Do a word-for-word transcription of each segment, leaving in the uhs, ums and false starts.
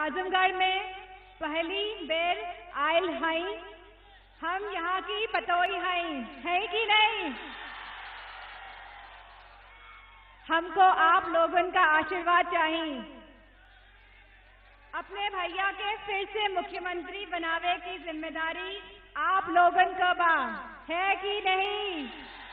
आजमगढ़ में पहली बेर आयल हई, हम यहाँ की पतोई हई, है कि नहीं? हमको आप लोगन का आशीर्वाद चाहिए। अपने भैया के फिर से मुख्यमंत्री बनावे की जिम्मेदारी आप लोगन का बा, है कि नहीं?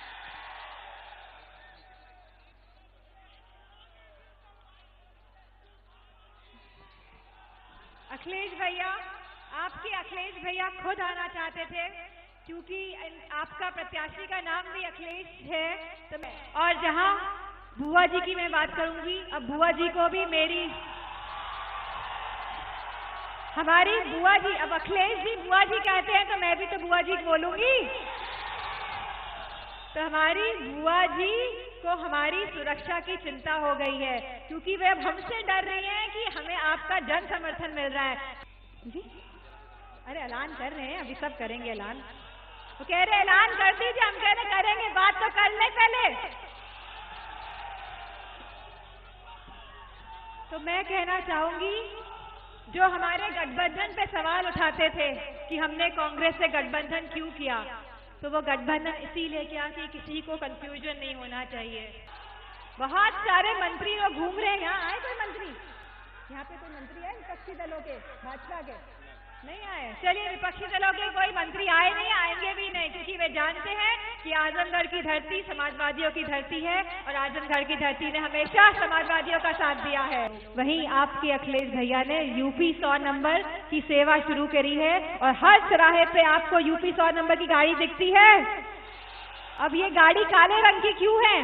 अखिलेश भैया, आपके अखिलेश भैया खुद आना चाहते थे, क्योंकि आपका प्रत्याशी का नाम भी अखिलेश है। तो मैं और जहां बुआ जी की मैं बात करूंगी, अब बुआ जी को भी मेरी, हमारी बुआ जी, अब अखिलेश जी बुआ जी कहते हैं तो मैं भी तो बुआ जी बोलूंगी। तो हमारी बुआ जी को हमारी सुरक्षा की चिंता हो गई है, क्योंकि वे अब हमसे डर रही हैं कि हमें आपका जन समर्थन मिल रहा है। जी अरे ऐलान कर रहे हैं, अभी सब करेंगे ऐलान। वो कह रहे ऐलान कर दीजिए, हम कह रहे करेंगे, बात तो कर ले पहले। तो मैं कहना चाहूंगी, जो हमारे गठबंधन पे सवाल उठाते थे कि हमने कांग्रेस से गठबंधन क्यों किया, तो वो गठबंधन इसीलिए किया कि किसी को कंफ्यूजन नहीं होना चाहिए। बहुत सारे मंत्री लोग घूम रहे हैं, यहाँ आए कोई मंत्री? यहाँ पे कोई मंत्री है विपक्षी दलों के, भाजपा के? नहीं आए। चलिए, विपक्षी दलों के कोई मंत्री आए नहीं, आएंगे भी नहीं, क्योंकि वे जानते हैं कि आजमगढ़ की धरती समाजवादियों की धरती है और आजमगढ़ की धरती ने हमेशा समाजवादियों का साथ दिया है। वहीं आपके अखिलेश भैया ने यूपी सौ नंबर की सेवा शुरू करी है और हर चौराहे पे आपको यूपी सौ नंबर की गाड़ी दिखती है। अब ये गाड़ी काले रंग की क्यों है?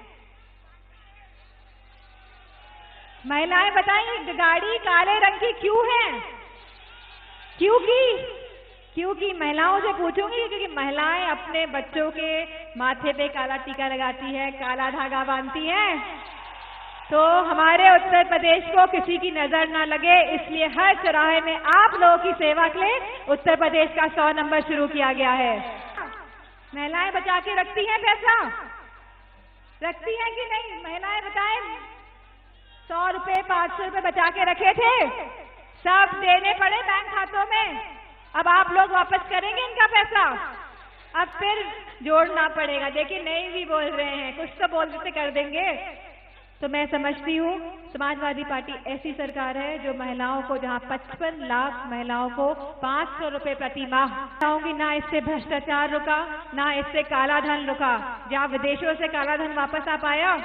महिलाएं बताएं, गाड़ी काले रंग की क्यों है? क्योंकि क्योंकि महिलाओं से पूछूंगी, क्योंकि महिलाएं अपने बच्चों के माथे पे काला टीका लगाती है, काला धागा बांधती हैं, तो हमारे उत्तर प्रदेश को किसी की नजर ना लगे, इसलिए हर चौराहे में आप लोगों की सेवा के लिए उत्तर प्रदेश का सौ नंबर शुरू किया गया है। महिलाएं बचा के रखती हैं पैसा, रखती हैं कि नहीं? महिलाएं बताएं, सौ रुपए पांच सौ रुपए बचा के रखे थे, सब देने पड़े बैंक खातों में। अब आप लोग वापस करेंगे इनका पैसा? अब फिर जोड़ना पड़ेगा। देखिए, नहीं भी बोल रहे हैं, कुछ तो बोल देते कर देंगे। तो मैं समझती हूँ समाजवादी पार्टी ऐसी सरकार है जो महिलाओं को, जहाँ पचपन लाख महिलाओं को पांच सौ रुपए प्रति माह चाहूंगी, ना इससे भ्रष्टाचार रुका, ना इससे काला धन रुका। जहाँ विदेशों से काला धन वापस आ पाया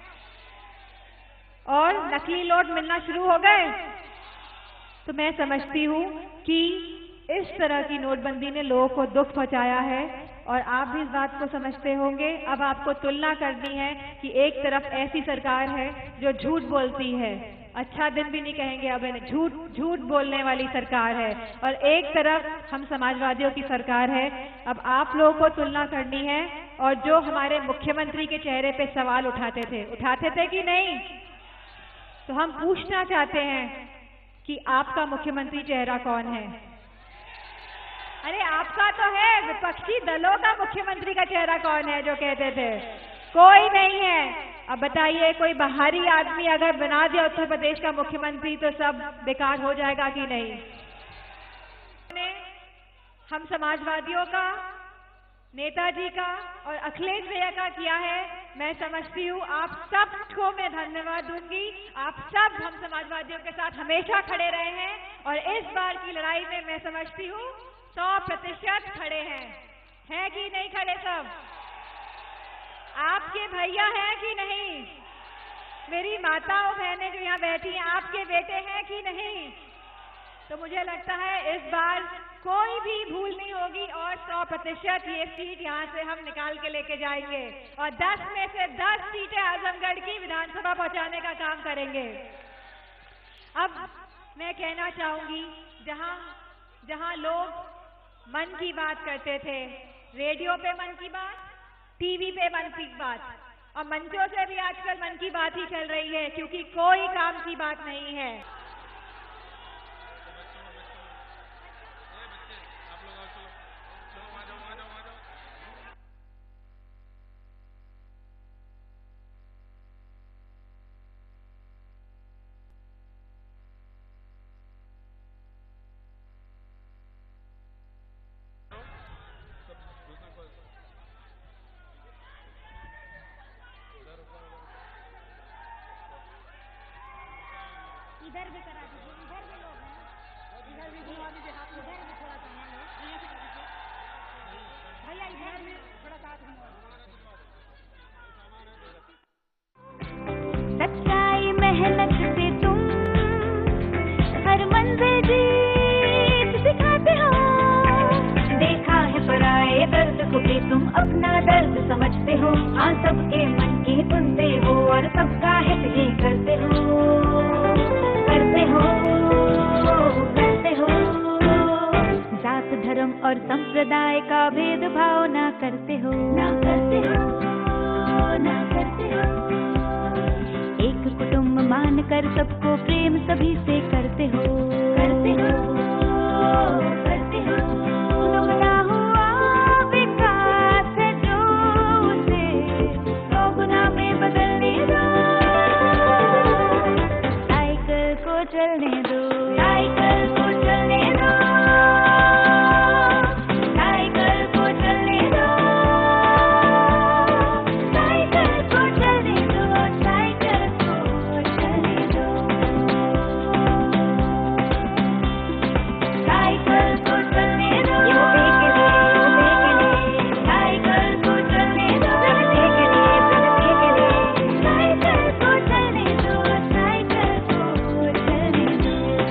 और नकली नोट मिलना शुरू हो गए, तो मैं समझती हूँ कि इस तरह की नोटबंदी ने लोगों को दुख पहुंचाया है और आप भी इस बात को समझते होंगे। अब आपको तुलना करनी है कि एक तरफ ऐसी सरकार है जो झूठ बोलती है, अच्छा दिन भी नहीं कहेंगे अब, झूठ झूठ बोलने वाली सरकार है, और एक तरफ हम समाजवादियों की सरकार है। अब आप लोगों को तुलना करनी है, और जो हमारे मुख्यमंत्री के चेहरे पे सवाल उठाते थे, उठाते थे कि नहीं? तो हम पूछना चाहते हैं कि आपका मुख्यमंत्री चेहरा कौन है? अरे आपका तो है, विपक्षी दलों का मुख्यमंत्री का चेहरा कौन है जो कहते थे? कोई नहीं है। अब बताइए, कोई बाहरी आदमी अगर बना दिया उत्तर प्रदेश का मुख्यमंत्री तो सब बेकार हो जाएगा कि नहीं? हम समाजवादियों का, नेताजी का और अखिलेश भैया का किया है। मैं समझती हूँ आप सबको मैं धन्यवाद दूंगी। आप सब हम समाजवादियों के साथ हमेशा खड़े रहे हैं और इस बार की लड़ाई में मैं समझती हूँ सौ प्रतिशत खड़े हैं। हैं कि नहीं खड़े सब? आपके भैया हैं कि नहीं? मेरी माताओं बहनें जो यहाँ बैठी हैं, आपके बेटे हैं कि नहीं? तो मुझे लगता है इस बार कोई भी भूल नहीं होगी और सौ प्रतिशत ये सीट यहाँ से हम निकाल के लेके जाएंगे और दस में से दस सीटें आजमगढ़ की विधानसभा पहुंचाने का काम करेंगे। अब मैं कहना चाहूंगी, जहाँ जहाँ लोग मन की बात करते थे, रेडियो पे मन की बात, टीवी पे मन की बात, और मंचों से भी आजकल मन की बात ही चल रही है, क्योंकि कोई काम की बात नहीं है। इधर भी करा दीजिए, इधर भी लोग हैं, इधर भी घुमा दीजिए, हाथ इधर भी थोड़ा सामान लो, भैया इधर भी थोड़ा साथ घुमा। सच्चाई मेहनत से तुम हर मंजिल जीत दिखाते हो, देखा है पराए दर्द को भी तुम अपना दर्द समझते हो, हाँ सबके मन की सुनते हो और सबका हित ही करते हो, करते हो करते हो, जात धर्म और संप्रदाय का भेदभाव ना करते हो, ना करते हो ना करते हो, एक कुटुंब मान कर सबको प्रेम सभी से करते हो, करते हो करते हो, दुगना हुआ विकास है जो उसे सौ गुना में बदलने दो, साइकिल को चलने दो, साइकिल को चलने दो, साइकिल को चलने दो, साइकिल को चलने दो, साइकिल को चलने दो, साइकिल को चलने दो, यूपी के लिए साइकिल को चलने दो, प्रगति के लिए प्रगति के लिए साइकिल को चलने दो, साइकिल को चलने दो।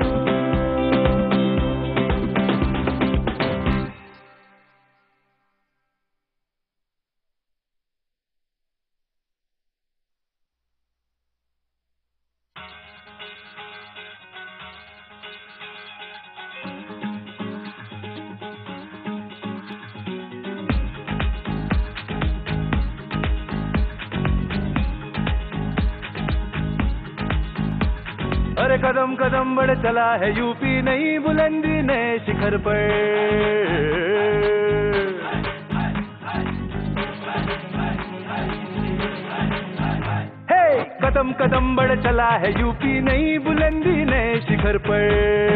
अरे कदम कदम बढ़ चला है यूपी नई बुलंदी नए शिखर पर, हे कदम कदम बढ़ चला है यूपी नई बुलंदी नए शिखर पर,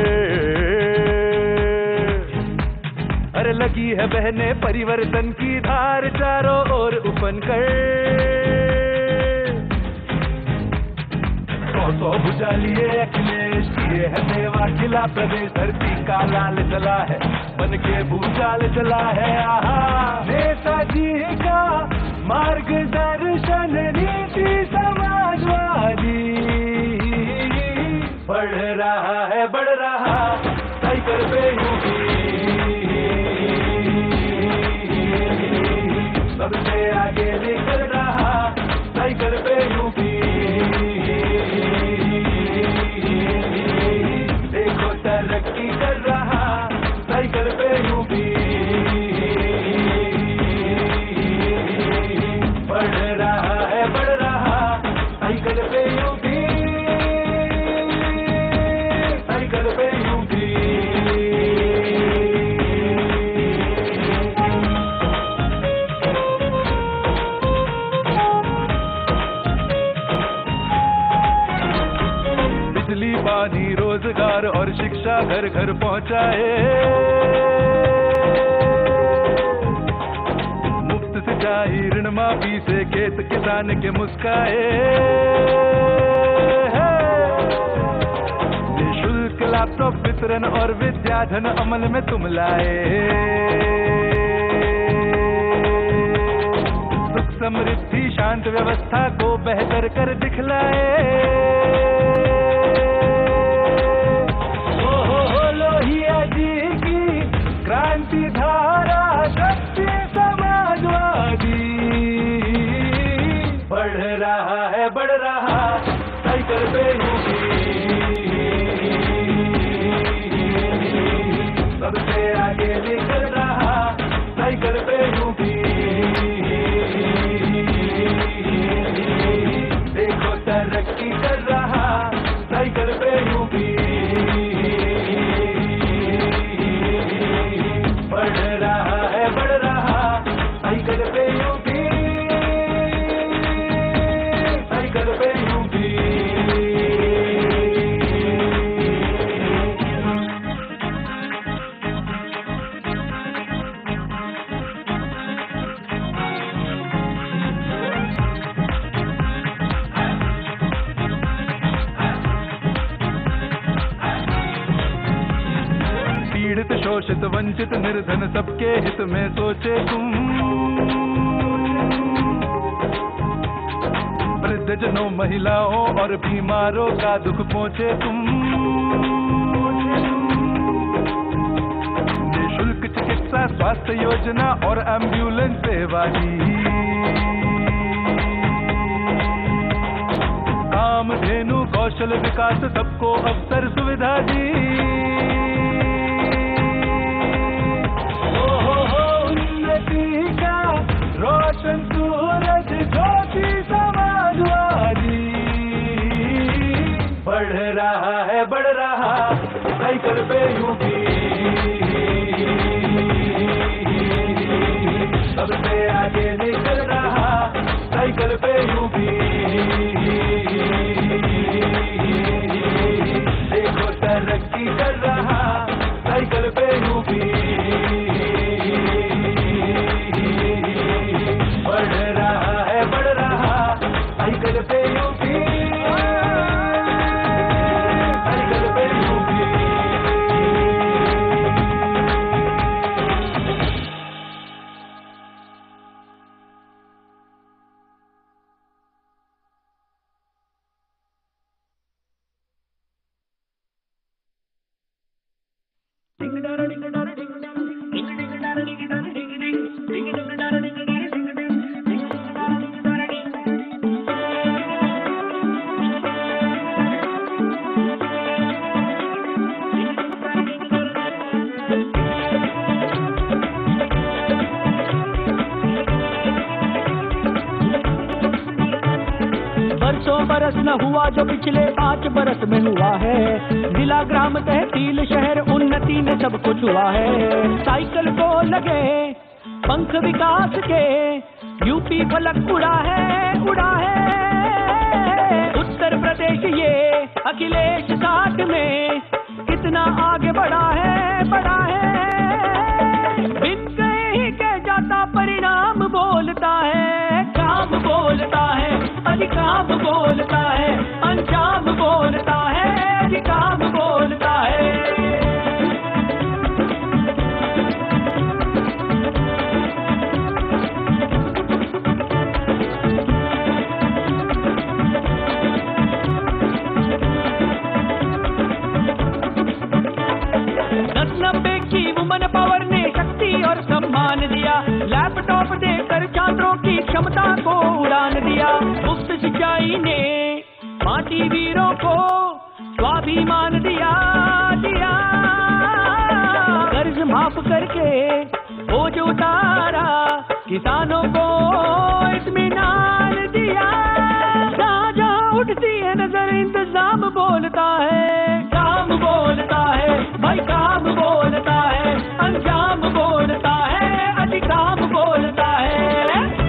अरे लगी है बहने परिवर्तन की धार चारों ओर उफन कर, सौ भुजा लिए अखिलेश किए है सेवा खिला प्रदेश, धरती का लाल चला है बन के भूचाल चला है, आहा नेताजी का मार्गदर्शन नीति समाजवादी, बढ़ रहा है बढ़ रहा साइकिल पे यूपी, सबसे आगे निकल रहा साइकिल पे यूपी, देखो तरक्की कर रहा साइकिल पे यूपी, बढ़ रहा है बढ़ रहा साइकिल पे यूपी, साइकिल पे यूपी। बिजली पानी रोजगार और शिक्षा घर घर पहुंचाए, मुफ्त सिंचाई ऋण माफी से खेत किसान के मुस्काए, निःशुल्क लैपटॉप वितरण और विद्याधन अमल में तुम लाए, सुख समृद्धि शांत व्यवस्था को बेहतर कर दिखलाए, लोहिया जी की क्रांति धारा शक्ति समाजवादी, बढ़ रहा है बढ़ रहा साइकिल पे यूपी, सबसे आगे निकल रहा साइकिल पे यूपी, देखो तरक्की कर रहा साइकिल पे यूपी, बढ़ रहा है बढ़ रहा साइकिल पे यूपी, साइकिल पे यूपी। पीड़ित शोषित वंचित निर्धन सबके हित में सोचे तुम। वृद्धजनों महिलाओं और बीमारों का दुख पहुँचे तुम। निःशुल्क चिकित्सा स्वास्थ्य योजना और एम्बुलेंस सेवा दी। कामधेनु कौशल विकास सबको अवसर सुविधा दी। ओ हो हो उन्नति का रोशन सूरज ज्योति समाजवादी। बढ़ रहा है बढ़ रहा साइकिल पे यूपी, सबसे आगे निकल रहा साइकिल पे यूपी। देखो तरक्की कर रहा साइकिल पे यूपी। बढ़ रहा है बढ़ रहा साइकिल पे यूपी, साइकिल पे यूपी। बरस न हुआ जो पिछले पाँच बरस में हुआ है। जिला ग्राम तहसील शहर उन्नति में सब कुछ हुआ है। साइकिल को लगे पंख विकास के, यूपी फलक उड़ा है उड़ा है। उत्तर प्रदेश ये अखिलेश साठ में कितना आगे बढ़ा है बढ़ा है। बिन कहे ही कह जाता परिणाम बोलता है, काम बोलता है अधिकाम बोलता है, अंजाम बोलता है अधिकाम बोलता है। दस नब्बे की वुमन पावर ने शक्ति और सम्मान दिया। लैपटॉप देकर छात्रों की क्षमता को उड़ान दिया। मुफ्त सिंचाई ने माटी वीरों को स्वाभिमान दिया दिया। कर्ज माफ करके बोझ उतारा, किसानों को इत्मीनान दिया। जहाँ जहाँ उठती है नजर इंतजाम बोलता है, काम बोलता है भाई काम बोलता है, अंजाम बोलता है अधिकाम बोलता है।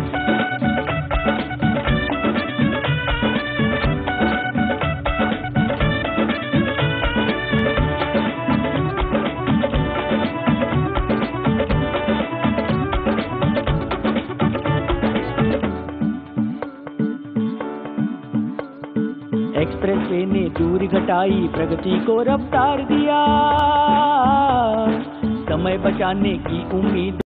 एक्सप्रेस वे ने दूरी घटाई, प्रगति को रफ्तार दिया। समय बचाने की उम्मीद